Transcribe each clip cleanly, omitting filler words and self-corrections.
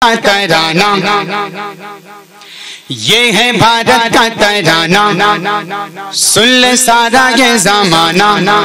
तराना, ये है भारत का तराना, सुन ले सारा ये ज़माना।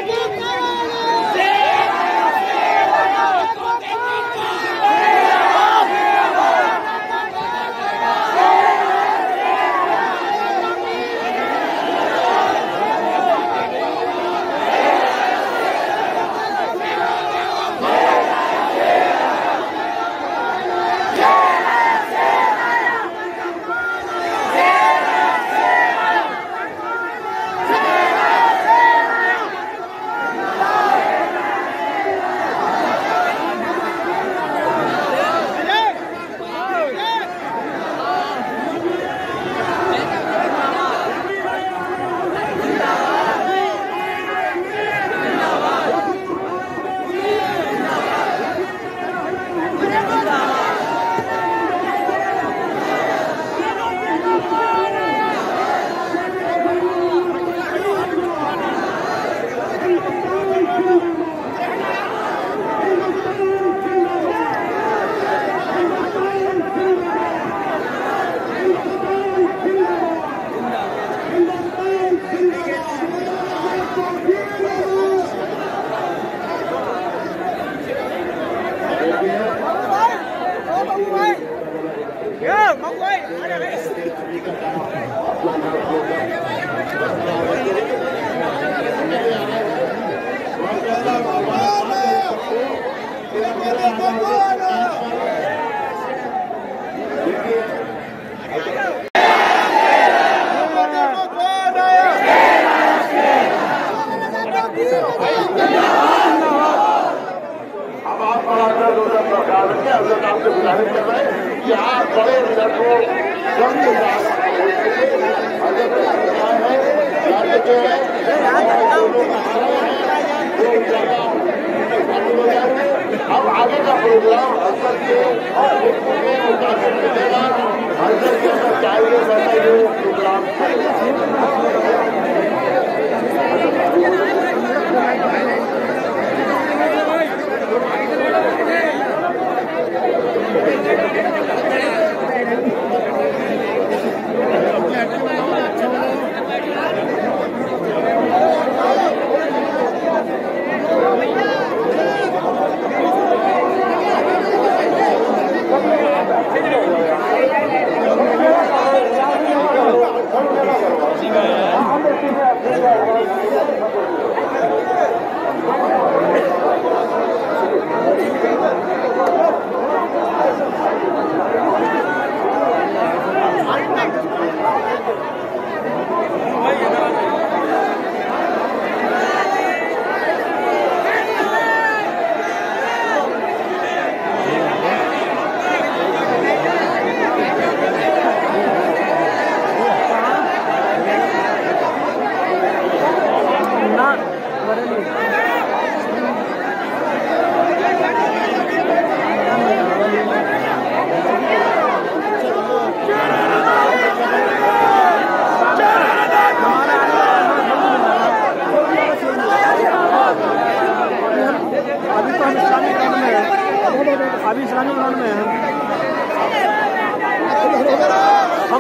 अब आगे का प्रोग्राम हजरत के मुताबिक मिलेगा। हजरत के अंदर चाहिए बैठा ये प्रोग्राम अभी इस्लामी ग्राउंड में है। हम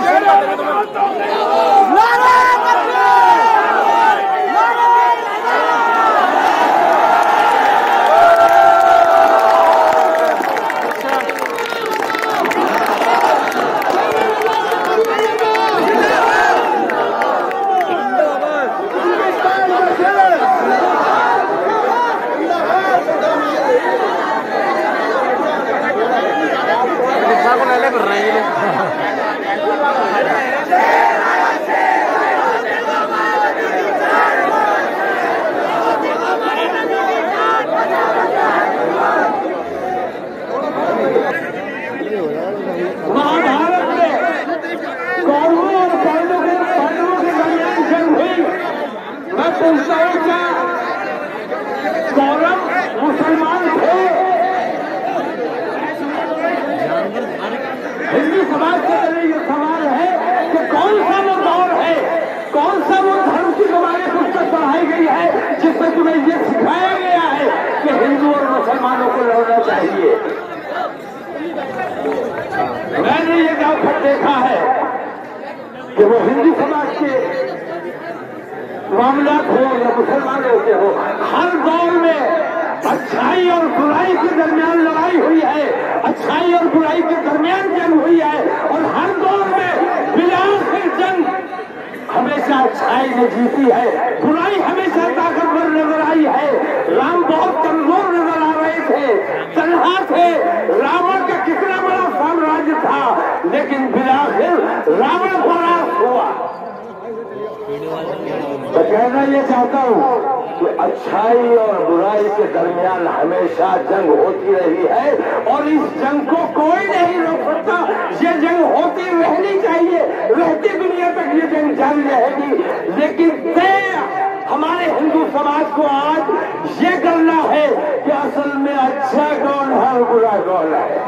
मुसलमान थे। हिंदू समाज के लिए ये सवाल है कि कौन सा वो दौर है, कौन सा वो धर्म की हमारे पुस्तक पढ़ाई गई है जिसमें तुम्हें ये सिखाया गया है कि हिंदू और मुसलमानों को लड़ना चाहिए। देखा है कि वो हिंदू समाज के मामला हो या मुसलमानों के हो, हर दौर में अच्छाई और बुराई के दरमियान लड़ाई हुई है, अच्छाई और बुराई के दरमियान जंग हुई है, और हर दौर में बिना फिर जंग हमेशा अच्छाई ने जीती है, बुराई हमेशा ताकतवर नजर आई है। राम बहुत कमजोर नजर आ रहे थे, तन्हा थे, रावण का कितना बड़ा साम्राज्य था, लेकिन बिना फिर रावण परास्त हुआ। तो कहना ये चाहता हूँ कि अच्छाई और बुराई के दरमियान हमेशा जंग होती रही है, और इस जंग को कोई नहीं रोक सकता। ये जंग होती रहनी चाहिए, रहती दुनिया तक ये जंग जारी रहेगी। लेकिन हमारे हिंदू समाज को आज ये करना है कि असल में अच्छा कौन है और बुरा कौन है।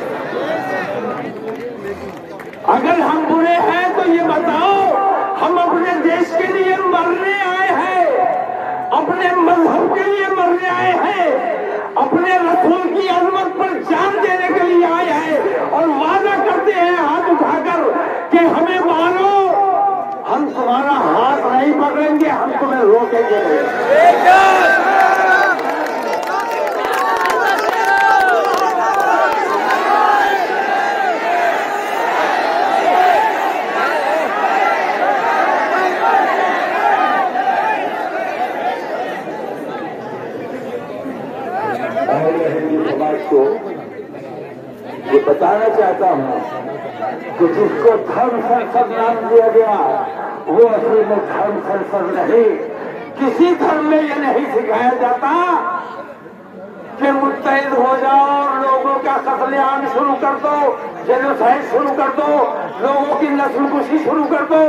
अगर हम बुरे हैं तो ये बताओ, हम अपने देश के लिए मरने आए हैं, अपने मजहब के लिए मरने आए हैं, अपने रसूल की अजमत पर जान देने के लिए आए हैं, और वादा करते हैं हाथ उठाकर कि हमें मारो, हम तुम्हारा हाथ नहीं पकड़ेंगे, हम तुम्हें रोकेंगे नहीं। को ये बताना चाहता हूँ कि जिसको धर्म संसद नाम दिया गया वो असल में धर्म संसद नहीं। किसी धर्म में ये नहीं सिखाया जाता कि मुत्तहिद हो जाओ और लोगों का कत्लेआम शुरू कर दो, जेनोसाइड शुरू कर दो, लोगों की नस्लकुशी शुरू कर दो।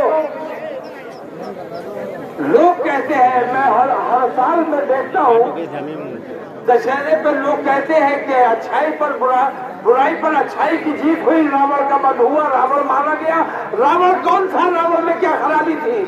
लोग कहते हैं, मैं हर साल में देखता हूँ दशहरे पर लोग कहते हैं कि अच्छाई पर बुराई पर अच्छाई की जीत हुई, रावण का वध हुआ, रावण मारा गया। रावण कौन था? रावण में क्या खराबी थी?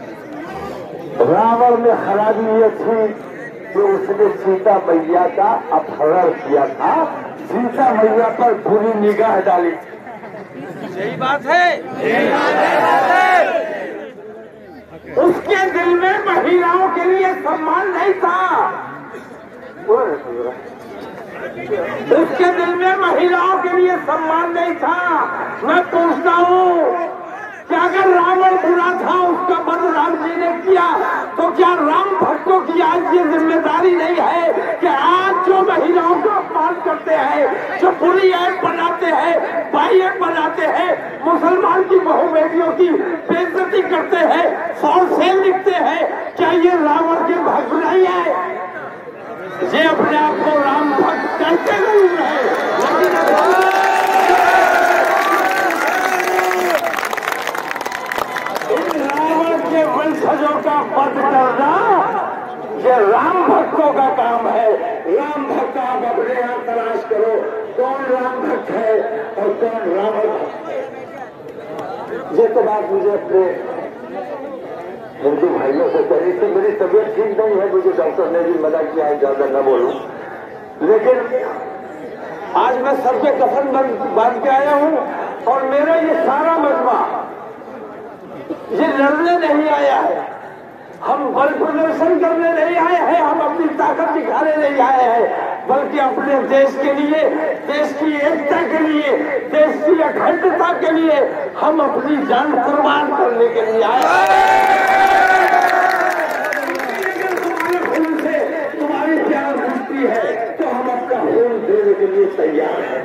रावण में खराबी ये थी कि उसने सीता मैया का अपहरण किया था, सीता मैया पर बुरी निगाह डाली। यही बात है, यही बात है। उसके दिल में महिलाओं के लिए सम्मान नहीं था, उसके दिल में महिलाओं के लिए सम्मान नहीं था। मैं पूछता हूँ कि अगर रावण बुरा था, उसका वध राम जी ने किया, तो क्या राम भक्तों की आज ये जिम्मेदारी नहीं है कि आज जो महिलाओं का अपमान करते हैं, जो बुरी ऐप बनाते हैं, बाई ऐप बनाते हैं, मुसलमान की बहु बेटियों की बेइज्जती करते हैं, फॉर सेल लिखते हैं, क्या ये रावण के भक्त नहीं है? ये अपने आप को राम भक्त कहते नहीं रहे, लेकिन इन रावण के वंशजों का वध करना ये राम भक्तों का काम है। राम भक्त आप अपने यहाँ तलाश करो, कौन राम भक्त है और कौन रावण भक्त है। ये तो बात मुझे अपने हिंदू भाइयों से कही थी। मेरी तबीयत ठीक नहीं है, मुझे डॉक्टर ने भी मना किया है ज्यादा न बोलूं, लेकिन आज मैं सबके कफन बांध के आया हूं, और मेरा ये सारा मजमा ये लड़ने नहीं आया है, हम बल प्रदर्शन करने नहीं आए हैं, हम अपनी ताकत दिखाने नहीं आए हैं, बल्कि अपने देश के लिए, देश की एकता के लिए, देश की अखंडता के लिए हम अपनी जान कुर्बान करने के लिए आए हैं। तुम्हारे खून से तुम्हारी प्यार उठती है तो हम अपना खून देने के लिए तैयार हैं।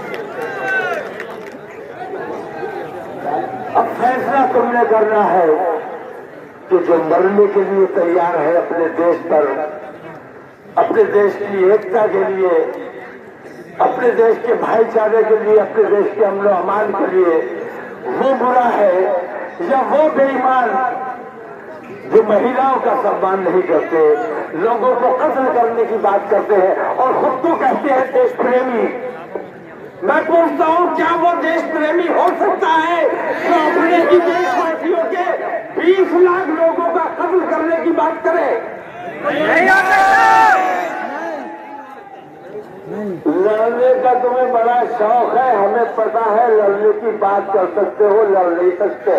अब फैसला तुमने करना है कि जो मरने के लिए तैयार है अपने देश पर, अपने देश की एकता के लिए, अपने देश के भाईचारे के लिए, अपने देश के अमन अमान के लिए, वो बुरा है या वो बेईमान जो महिलाओं का सम्मान नहीं करते, लोगों को कत्ल करने की बात करते हैं और खुद को कहते हैं देश प्रेमी। मैं पूछता हूँ, क्या वो देश प्रेमी हो सकता है जो अपने ही देशवासियों के 20 लाख लोगों का कत्ल करने की बात करे? नहीं हो सकता। लड़ने का तुम्हें बड़ा शौक है, हमें पता है। लड़ने की बात कर सकते हो, लड़ नहीं सकते।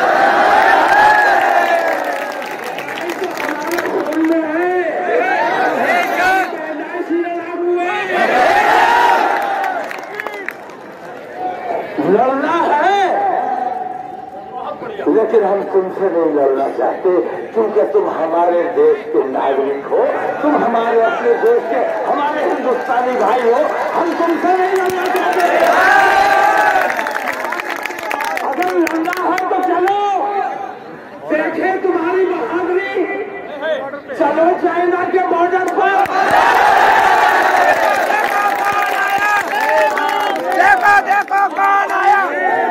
लड़ना है, लेकिन हम तुमसे नहीं लड़ना चाहते, क्योंकि तुम हमारे देश के नागरिक हो, तुम हमारे अपने देश के, हमारे हिंदुस्तानी भाई हो। हम तुमसे नहीं लड़ना चाहते। अगर लड़ना है तो चलो, देखे तुम्हारी बहादुरी। चलो चाइना के बॉर्डर पर। देखो कौन आया।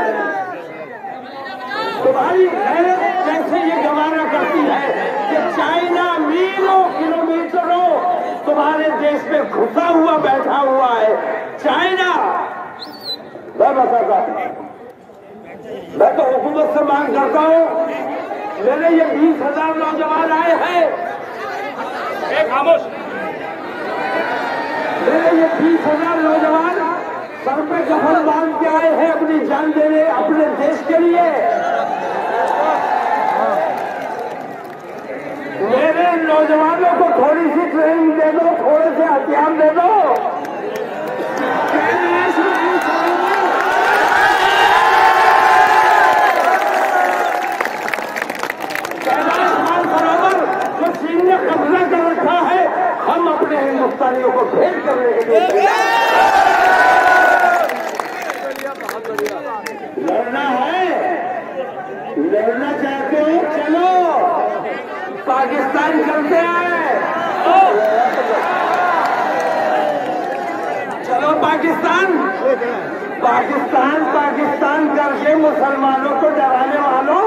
तुम्हारी गैरत कैसे ये गवारा करती है कि चाइना मीलों किलोमीटरों तुम्हारे देश में घुसा हुआ बैठा हुआ है। चाइना, मैं बताता हूं, मैं तो हुकूमत से मांग करता हूं, मेरे ये 20,000 नौजवान आए हैं, खामोश, मेरे ये 20,000 नौजवान सर पे कफन बांध के आए हैं अपनी जान देने अपने देश के लिए। मेरे नौजवानों को थोड़ी सी ट्रेनिंग दे दो, थोड़े से हथियार दे दो। बराबर जो चीन ने कब्जा कर रखा है, हम अपने हिंदुस्तानियों को भेंट करने के लिए लड़ना है। लड़ना चाहते हो, चलो पाकिस्तान चलते हैं। चलो पाकिस्तान, पाकिस्तान, पाकिस्तान करके मुसलमानों को डराने वालों,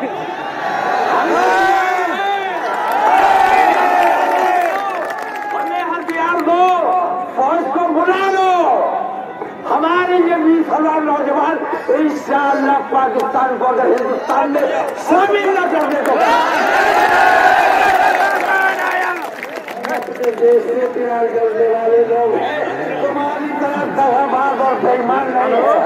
अपने हथियार दो, फौज को बुला लो। हमारे ये 20,000 नौजवान इंशाअल्लाह पाकिस्तान को अगर हिंदुस्तान में शामिल न करने तो अपने देश से प्यार करने वाले लोग हैं, तुम्हारी तरह दगाबाज और बेईमान नहीं हो।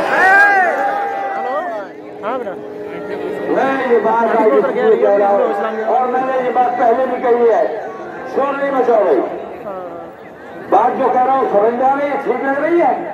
मैं ये बात आज इसलिए कह रहा हूँ, और मैंने ये बात पहले भी कही है, शोर नहीं मचाओ भाई। बात जो कह रहा हूँ समझ आ रही है, ठीक लग रही है।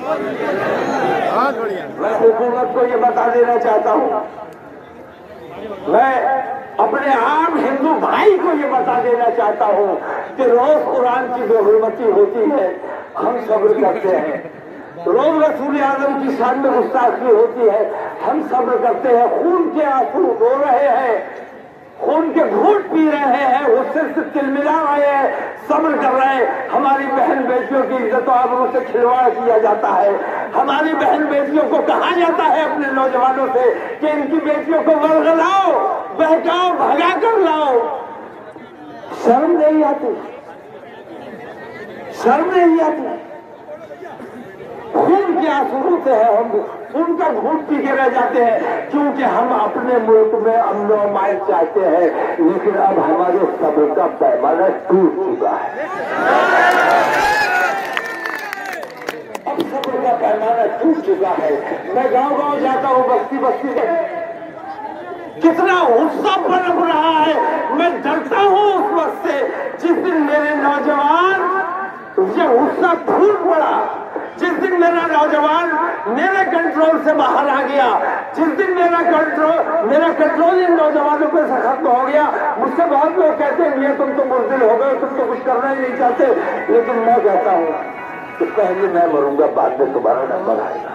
मैं हुकूमत को ये बता देना चाहता हूँ, मैं अपने आम हिंदू भाई को ये बता देना चाहता हूँ कि रोज कुरान की बेहुरमती होती है, हम सब्र करते हैं। रोज रसूल आजम की शान में गुस्ताखी होती है, हम सब्र करते हैं। खून के आंसू रो रहे हैं, खून के घूंट पी रहे हैं, उससे से तिलमिला रहे हैं, सब्र कर रहे हैं। हमारी बहन बेटियों की इज्जत आबरू से खिलवाड़ किया जाता है। हमारी बहन बेटियों को कहा जाता है अपने नौजवानों से कि इनकी बेटियों को वर्गलाओ, बहकाओ, भगा कर लाओ। शर्म नहीं आती, शर्म नहीं आती। खून के आंसू होते हैं, हम उनका घूट पी के रह जाते हैं, क्योंकि हम अपने मुल्क में अमन और अमान चाहते हैं। लेकिन अब हमारे सब्र का पैमाना टूट चुका है। अब सब्र का पैमाना टूट चुका है। मैं गांव-गांव जाता हूँ, बस्ती बस्ती में कितना गुस्सा पनप रहा है। मैं डरता हूँ उस वक्त से जिस दिन मेरे नौजवान ये गुस्सा फूट पड़ा, जिस दिन मेरा नौजवान मेरे कंट्रोल से बाहर आ गया, जिस दिन मेरा कंट्रोल इन नौजवानों पे से खत्म हो गया। मुझसे बहुत लोग कहते हैं ये तुम तो बुज़दिल हो गए, तुम तो कुछ करना ही नहीं चाहते। लेकिन मैं कहता हूँ कि पहले मैं मरूंगा, बाद में तुम्हारा नंबर आएगा।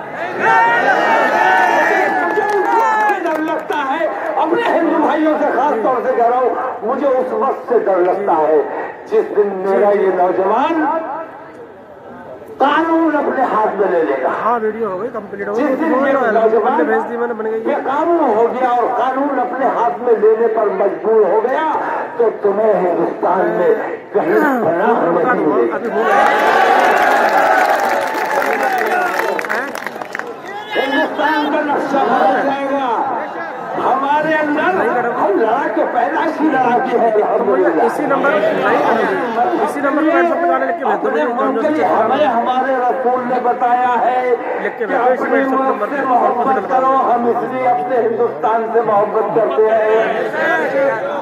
डर लगता है अपने हिंदू भाइयों से, खास तौर से कह रहा हूँ, मुझे उस वक्त से डर लगता है जिस दिन मेरा ये नौजवान कानून अपने हाथ में ले लेगा। हाँ, वीडियो हो गई, कंप्लीट हो गई। जिस दिन ये नौजवान भेज दी मैंने, बन गई। ये कानून हो गया और कानून अपने हाथ में लेने पर मजबूर हो गया, तो तुम्हें हिंदुस्तान में कहीं पनाह नहीं मिलेगी। हिंदुस्तान का नक्शा बदल जाएगा। हमारे अंदर हम लड़ा के पैदाइशी लड़ाके हैं। इसी नंबर पर व्हाट्सएप पे अपने मुल्क के लिए हमें हमारे रसूल ने बताया है कि अपने मुल्क से मोहब्बत करो। हम इसलिए अपने हिंदुस्तान से मोहब्बत करते हैं।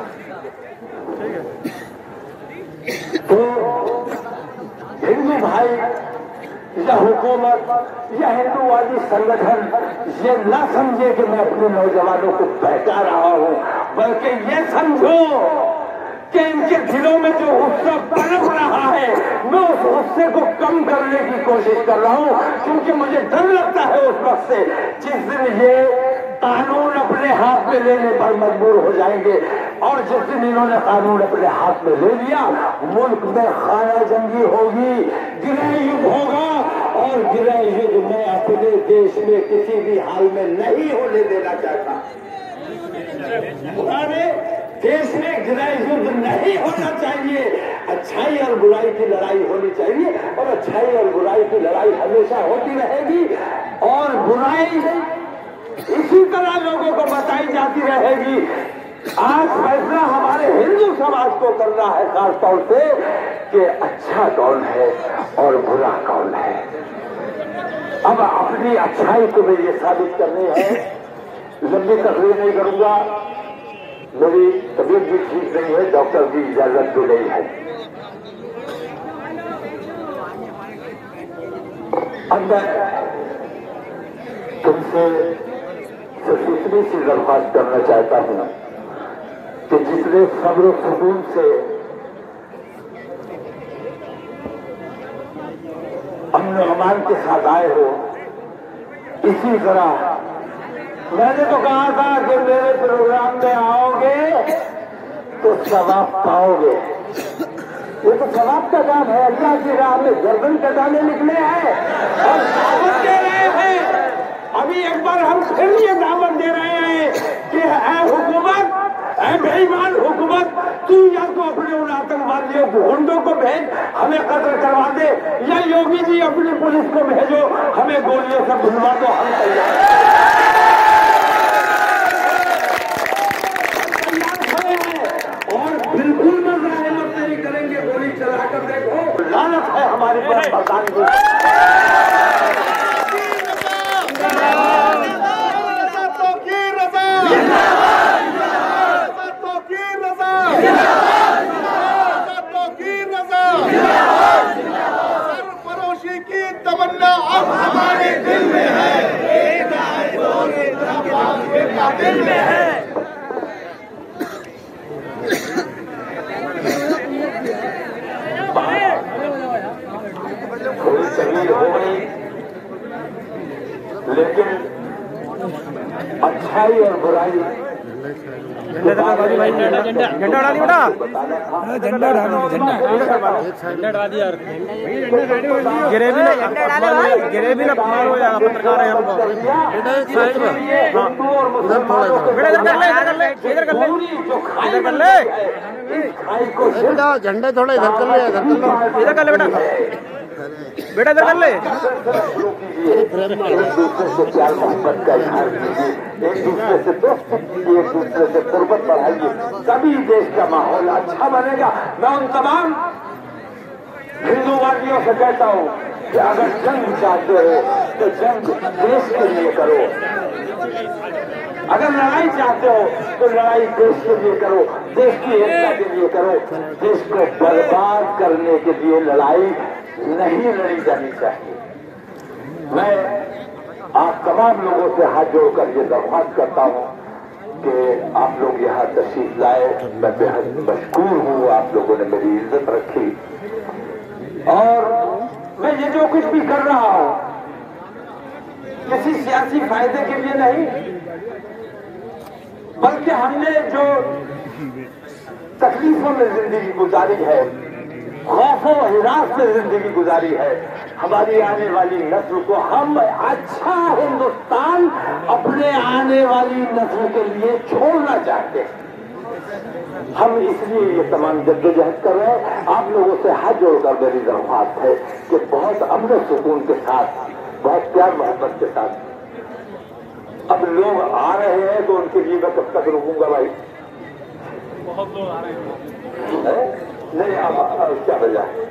तो हिंदू भाई या हुकूमत या हिंदूवादी संगठन ये न समझे कि मैं अपने नौजवानों को बहका रहा हूं, बल्कि ये समझो कि इनके दिलों में जो गुस्सा पनप रहा है मैं उस गुस्से को कम करने की कोशिश कर रहा हूं, क्योंकि मुझे डर लगता है उस वक्त से जिस दिन ये कानून अपने हाथ में लेने पर मजबूर हो जाएंगे। और जिस दिन इन्होंने कानून अपने हाथ में ले लिया, मुल्क में खाना जंगी होगी, गृह युद्ध होगा, और गृह युद्ध में अपने देश में किसी भी हाल में नहीं होने देना चाहता। हमारे देश में गृह युद्ध नहीं होना चाहिए। अच्छाई और बुराई की लड़ाई होनी चाहिए, और अच्छाई और बुराई की लड़ाई हमेशा होती रहेगी, और बुराई इसी तरह लोगों को बताई जाती रहेगी। आज फैसला हमारे हिंदू समाज को करना है, खासतौर से कि अच्छा कौन है और बुरा कौन है। अब अपनी अच्छाई को मैं ये साबित करनी है। लंबी तकरीर नहीं करूंगा, मेरी तबीयत भी ठीक नहीं है, डॉक्टर की इजाजत भी नहीं है। अब मैं तुमसे सिर्फ इतनी सी दरख्वास्त करना चाहता हूं कि जितने सब्र सुकून से अमन अमान के साथ आए हो, इसी तरह मैंने तो कहा था कि मेरे प्रोग्राम में आओगे तो सवाब पाओगे। ये तो सवाब का काम है, अल्लाह की राह में गर्दन कटाने निकले हैं और दावत दे रहे हैं। अभी एक बार हम फिर ये दावत दे रहे हैं कि ऐ हुकूमत, ऐ बेईमान हुकूमत, तू या तो अपने उन आतंकवादियों गुंडों को भेज, हमें कत्ल करवा दे, या योगी जी अपनी पुलिस को भेजो, हमें गोलियों से भुलवा दो, हम तैयार और बिल्कुल मज़ाहिमत नहीं करेंगे। गोली चलाकर देखो, लानत है हमारी बर्दाश्त की। सरफरोशी की तमन्ना अब हमारे दिल में है, दिल में है। थोड़ी तकलीफ हो गई, लेकिन अच्छाई और बुराई झंडा डाली बेटा, झंडा डालो, झंडा डाल दिया। गिरे भी ना मारो यार, पत्रकार है हम झंडा थोड़ा इधर कर ले, इधर कर ले बेटा, बेटा इधर कर ले। एक दूसरे से प्यार मोहब्बत का इजहार कीजिए, एक दूसरे से दोस्ती कीजिए, एक दूसरे से कुर्बत बढ़ाइए, तभी देश का माहौल अच्छा बनेगा। मैं उन तमाम हिंदूवादियों से कहता हूँ कि अगर जंग चाहते हो तो जंग देश के लिए करो, अगर लड़ाई चाहते हो तो लड़ाई देश के लिए करो, देश की एकता के लिए करो। देश को बर्बाद करने के लिए लड़ाई नहीं लड़ी जानी चाहिए। मैं आप तमाम लोगों से हाथ जोड़कर ये दरख्वास्त करता हूँ कि आप लोग यहाँ तशरीफ लाए। मैं बेहद मशकूर हूँ, आप लोगों ने मेरी इज्जत रखी, और मैं ये जो कुछ भी कर रहा हूँ किसी सियासी फायदे के लिए नहीं, बल्कि हमने जो तकलीफों में जिंदगी गुजारी है, खौफों हिरास से जिंदगी गुजारी है, हमारी आने वाली नस्ल को हम अच्छा हिंदुस्तान अपने आने वाली नस्ल के लिए छोड़ना चाहते हैं। हम इसलिए ये तमाम जद्दोजहद कर रहे हैं। आप लोगों से हाथ जोड़कर मेरी दरख्वास्त है कि बहुत अमन सुकून के साथ, बहुत प्यार मोहब्बत के साथ अब लोग आ रहे हैं, तो उनके लिए मैं कब तक रुकूंगा भाई? बहुत लोग आ रहे हैं। नहीं आप क्या वजह है?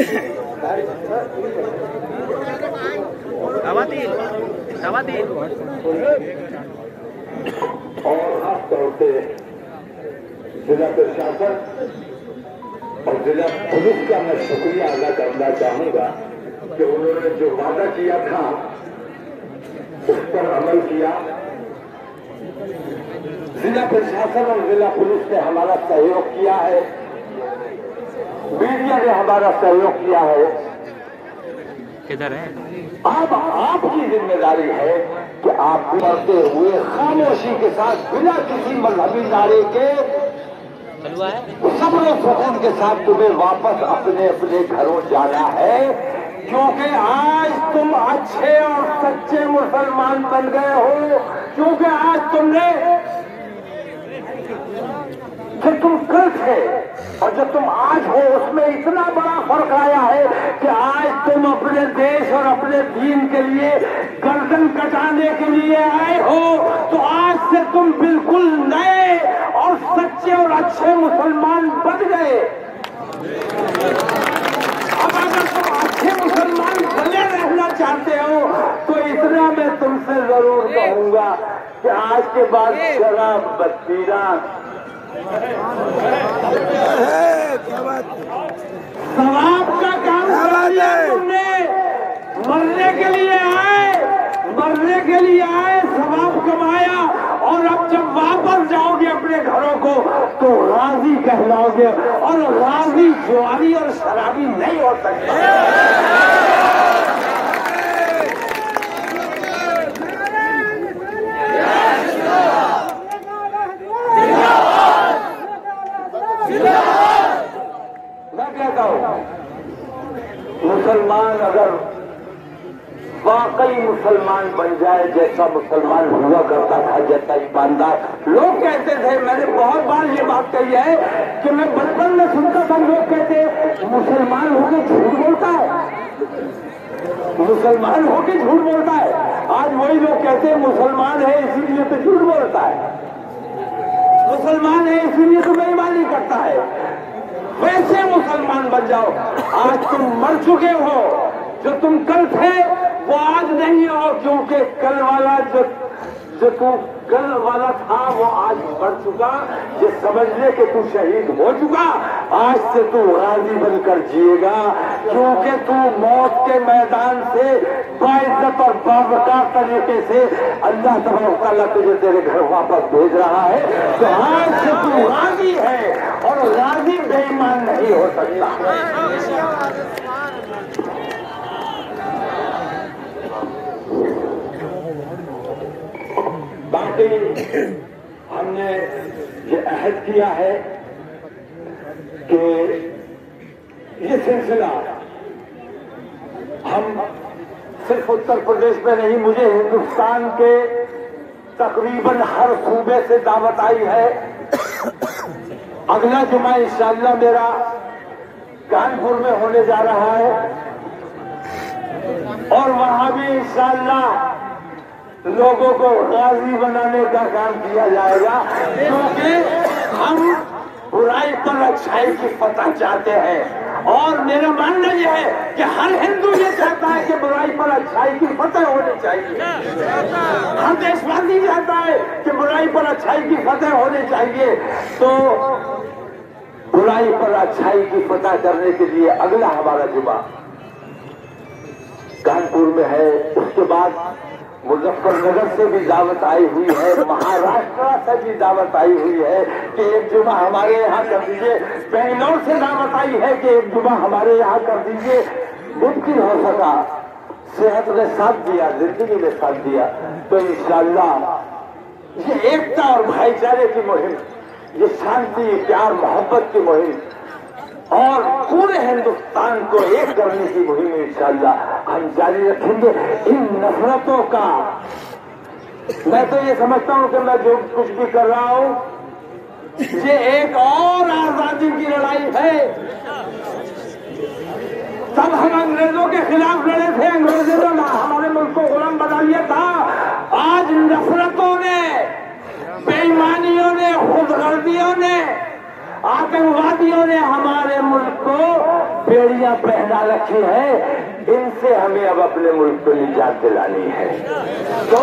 और खासतौर से जिला प्रशासन और जिला पुलिस का मैं शुक्रिया अदा करना चाहूंगा कि उन्होंने जो वादा किया था उस पर अमल किया। जिला प्रशासन और जिला पुलिस ने हमारा सहयोग किया है, मीडिया ने हमारा सहयोग किया है। किधर है? अब आपकी जिम्मेदारी है कि आप बढ़ते हुए खामोशी के साथ बिना किसी मजहबी नारे के सब्र सुकून के साथ तुम्हें वापस अपने अपने घरों जाना है, क्योंकि आज तुम अच्छे और सच्चे मुसलमान बन गए हो। क्योंकि आज तुमने जो तुम कल थे और जो तुम आज हो उसमें इतना बड़ा फर्क आया है कि आज तुम अपने देश और अपने दीन के लिए गर्दन कटाने के लिए आए हो। तो आज से तुम बिल्कुल नए और सच्चे और अच्छे मुसलमान बन गए। अब अगर तुम अच्छे मुसलमान बने रहना चाहते हो तो इतना मैं तुमसे जरूर कहूंगा कि आज के बाद शराब मत पीना। सवाब का काम कर दिया तुमने, मरने के लिए आए, सवाब कमाया और अब जब वापस जाओगे अपने घरों को तो राजी कहलाओगे। और राजी जुआरी और शराबी नहीं हो सकते। मैं कहता हूं मुसलमान अगर वाकई मुसलमान बन जाए, जैसा मुसलमान हुआ करता था, जैसा ईमानदार लोग कहते थे। मैंने बहुत बार ये बात कही है कि मैं बचपन में सुनता था, लोग कहते मुसलमान होके झूठ बोलता है, मुसलमान होके झूठ बोलता है। आज वही लोग कहते हैं मुसलमान है इसीलिए तो झूठ बोलता है, मुसलमान है इसीलिए तो बेईमानी करता है। वैसे मुसलमान बन जाओ। आज तुम मर चुके हो, जो तुम कल थे वो आज नहीं हो, क्योंकि कल वाला जो तू कल वाला था वो आज मर चुका। ये समझ ले कि तू शहीद हो चुका। आज से तू गाजी बनकर जिएगा, क्योंकि तू मौत के मैदान से बाइज्जत और बावकार तरीके से अल्लाह तबारक तआला तुझे तेरे घर वापस भेज रहा है। तो आज से तू गाजी है और गाजी बेईमान नहीं हो सकता। बाकी हमने ये अहद किया है कि ये सिलसिला हम सिर्फ उत्तर प्रदेश में नहीं, मुझे हिंदुस्तान के तकरीबन हर सूबे से दावत आई है। अगला जुमा इंशाअल्लाह मेरा कानपुर में होने जा रहा है और वहां भी इंशाअल्लाह लोगों को गाजी बनाने का काम किया जाएगा, क्योंकि हम बुराई पर अच्छाई की फतह चाहते हैं। और मेरा मानना यह है कि हर हिंदू ये चाहता है कि बुराई पर अच्छाई की फतह होनी चाहिए। हर देशवासी चाहता है कि बुराई पर अच्छाई की फतह होनी चाहिए। तो बुराई पर अच्छाई की फतह करने के लिए अगला हमारा जुमा कानपुर में है। उसके बाद मुजफ्फरनगर से भी दावत आई हुई है, महाराष्ट्र से भी दावत आई हुई है कि एक जुमा हमारे यहाँ कर दीजिए। बेंगलोर से दावत आई है कि एक जुमा हमारे यहाँ कर दीजिए। मुमकिन हो सका, सेहत ने साथ दिया, जिंदगी ने साथ दिया, तो इंशाअल्लाह ये एकता और भाईचारे की मुहिम, ये शांति, प्यार, मोहब्बत की मुहिम और पूरे हिंदुस्तान को एक करने की मुहिम इंशाअल्लाह हम जारी रखेंगे। इन नफरतों का मैं तो ये समझता हूं कि मैं जो कुछ भी कर रहा हूं ये एक और आजादी की लड़ाई है। तब हम अंग्रेजों के खिलाफ लड़े थे, अंग्रेजों ने हमारे मुल्क को गुलाम बना लिया था। आज नफरतों ने, बेईमानियों ने, खुदगर्दियों ने आतंकवादियों ने हमारे मुल्क को बेड़ियां पहना रखी है, इनसे हमें अब अपने मुल्क को निजात दिलानी है। तो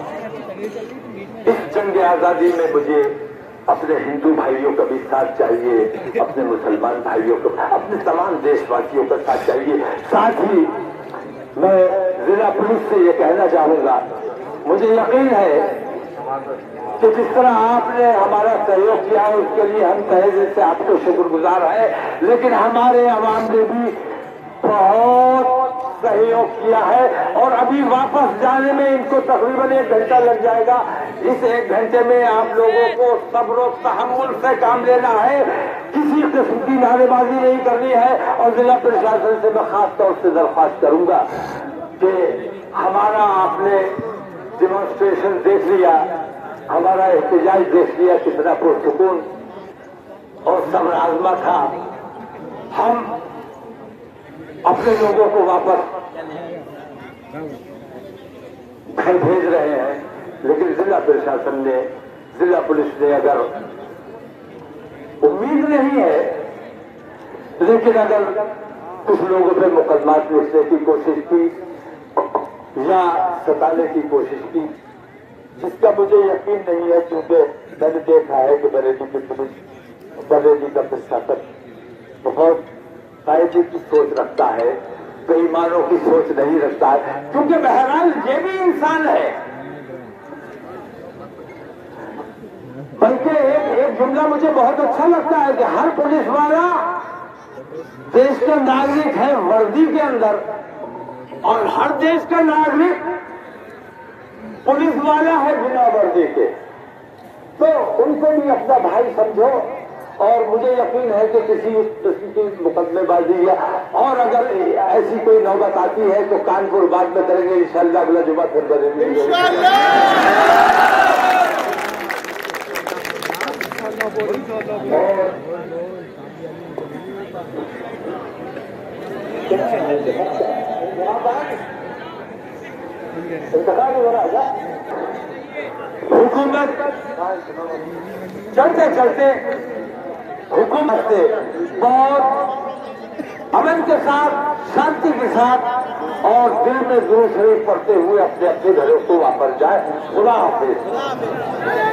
इस जंग आजादी में मुझे अपने हिंदू भाइयों का भी साथ चाहिए, अपने मुसलमान भाइयों को, अपने तमाम देशवासियों का साथ चाहिए। साथ ही मैं जिला पुलिस से ये कहना चाहूंगा, मुझे यकीन है कि जिस तरह आपने हमारा सहयोग किया है उसके लिए हम तहे दिल से आपको शुक्रगुजार हैं, लेकिन हमारे अवाम ने भी बहुत सहयोग किया है और अभी वापस जाने में इनको तकरीबन 1 घंटा लग जाएगा। इस 1 घंटे में आप लोगों को सब्र और तहम्मुल से काम लेना है, किसी किस्म की नारेबाजी नहीं करनी है। और जिला प्रशासन से मैं खास तौर से दरख्वास्त करूंगा कि हमारा आपने डेमोन्स्ट्रेशन देख लिया, हमारा एहतजाज देख लिया, कितना पुरसुकून और सब्र आजमा था। हम अपने लोगों को वापस घर भेज रहे हैं, लेकिन जिला प्रशासन ने, जिला पुलिस ने अगर उम्मीद नहीं है, लेकिन अगर कुछ लोगों पे मुकदमात लिखने की कोशिश की या सताने की कोशिश की, जिसका मुझे यकीन नहीं है, क्योंकि मैंने देखा है कि बरेली की पुलिस, बरेली का प्रशासन बहुत कायदे की सोच रखता है, बेईमानों की सोच नहीं रखता है, क्योंकि बहरहाल ये भी इंसान है। बल्कि एक जुमला मुझे बहुत अच्छा लगता है कि हर पुलिस वाला देश का नागरिक है वर्दी के अंदर, और हर देश का नागरिक पुलिस वाला है बिना वर्दी के। तो उनको भी अपना भाई समझो, और मुझे यकीन है कि किसी किस्म की मुकदमेबाजी या और अगर ऐसी कोई नौबत आती है तो कानपुर बाद में करेंगे इंशाअल्लाह। अगला जुमा फिर करेंगे हुकूमत चलते चलते हुकूमत से बहुत अमन के साथ, शांति के साथ और दिल में दुरूद शरीफ पढ़ते हुए अपने अपने घरों को वापस जाए। खुदा हाफिज।